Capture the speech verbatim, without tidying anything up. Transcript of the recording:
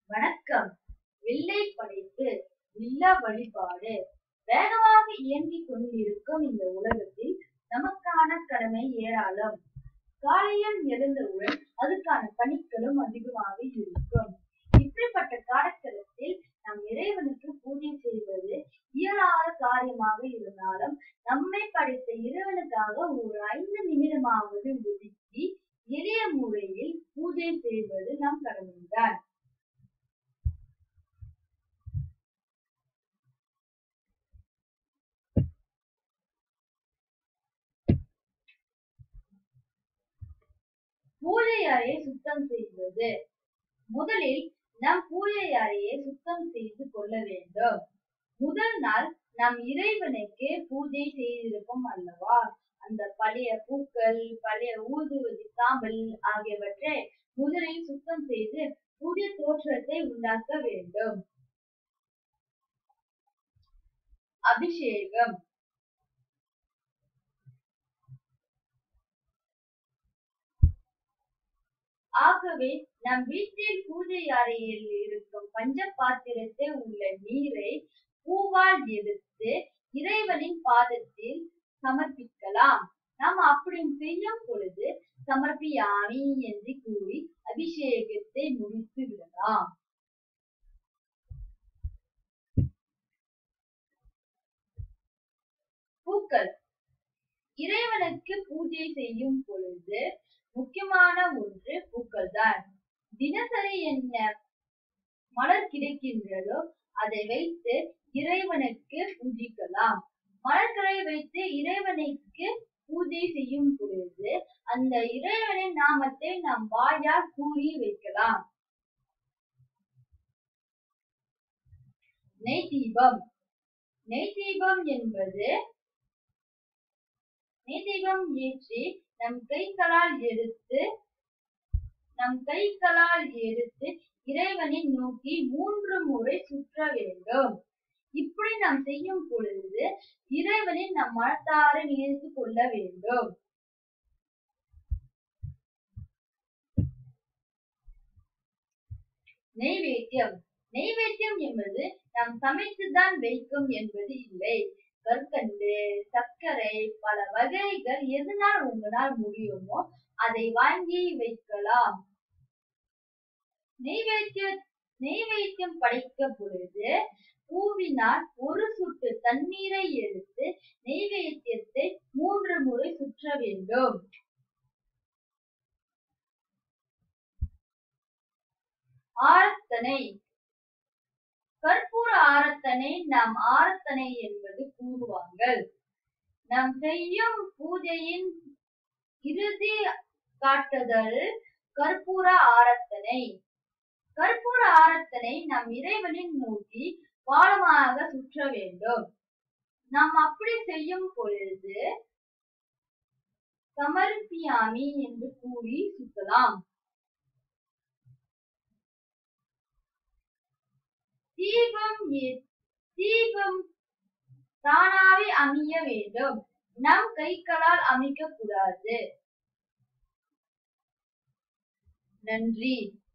வணக்கம். வில்லை படைத்து இல்ல வழிபாடு. வேகமாக இயங்கிக் கொண்டிருக்கும் இந்த உலகத்தில் நமக்கான கடமை ஏராளம். காலையில் எழுந்தவுடன் அதுக்கான பணிகளும் அதிகமாக இருக்கும். இப்படிப்பட்ட காலகட்டத்தில் நம் இறைவனுக்கு பூஜை செய்வது இயலாத காரியமாக இருந்தாலும் நம்மை படைத்த இறைவனுக்காக ஒரு ஐந்து நிமிடமாவது ஒதுக்கி எளிய முறையில் பூஜை செய்வது நம் கடமைதான். பூஜை அறையை சுத்தம் செய்வது. முதலில் நம் பூஜை அறையை சுத்தம் செய்து கொள்ள வேண்டும். முதல் நாள் நம் இறைவனுக்கு பூஜை செய்திருப்போம் அல்லவா, அந்த பழைய பூக்கள், பழைய ஊதுவதி சாம்பல் ஆகியவற்றை முதலில் சுத்தம் செய்து புதிய தோற்றத்தை உண்டாக்க வேண்டும். அபிஷேகம். ஆகவே நம் வீட்டில் பூஜை அறையில் இருக்கும் பஞ்ச பாத்திரத்தில் உள்ள நீரை பூவால் எடுத்து இறைவனின் பாதத்தில் சமர்ப்பிக்கலாம். நாம் அப்படி செய்யும் பொழுது சமர்ப்பியாமி என்று கூறி அபிஷேகத்தை முடித்து விடலாம். பூக்கள். இறைவனுக்கு பூஜை செய்யும் பொழுது முக்கியமான ஒன்று பூக்கள் தான். தினசரி என்ன மலர் கிடைக்கின்றதோ அதை வைத்து இறைவனுக்கு பூஜிக்கலாம். மலர்களை வைத்து இறைவனுக்கு பூஜை செய்யும் பொழுது அந்த இறைவனின் நாமத்தை நாம் வாயால் கூறி வைக்கலாம். நெய் தீபம். நெய் தீபம் என்பது நெய் தீபம் ஏற்றி நம் கைகளால் எடுத்து நம் கைகளால் எடுத்து இறைவனை நோக்கி மூன்று முறை சுற்ற வேண்டும். இப்படி நாம் செய்யும் பொழுது இறைவனை நம் மனத்தார நினைத்துக் கொள்ள வேண்டும். நெய்வேத்தியம். நெய்வேத்தியம் என்பது நாம் சமைத்துதான் வைக்கும் என்பது இல்லை. கற்கண்டு, சர்க்கரை, பல வகைகள் எதனால் உங்களால் முடியுமோ அதை வாங்கி வைக்கலாம். நெய்வேத்திய நெய்வேத்தியம் படைக்க பொழுது பூவினால் ஒரு சொட்டு தண்ணீரை எடுத்து நெய்வேத்தியத்தை மூன்று முறை சுற்ற வேண்டும். ஆரத்தனை. கற்பூர ஆரத்தனை நாம் ஆரத்தனை என்பது கூறுவார்கள். நாம் செய்யும் பூஜையின் இறுதி காட்டுதல் கற்பூர ஆரத்தனை. கற்பூர ஆரத்தனை நம் இறைவனின் நோக்கி பாலமாக சுற்ற வேண்டும். நாம் அப்படி செய்யும் பொழுது சமர்ப்பியாமி என்று கூறி சுற்றலாம். தீபம் தீபம் தானாவே அமைய வேண்டும். நம் கைகளால் அமைக்க கூடாது. நன்றி.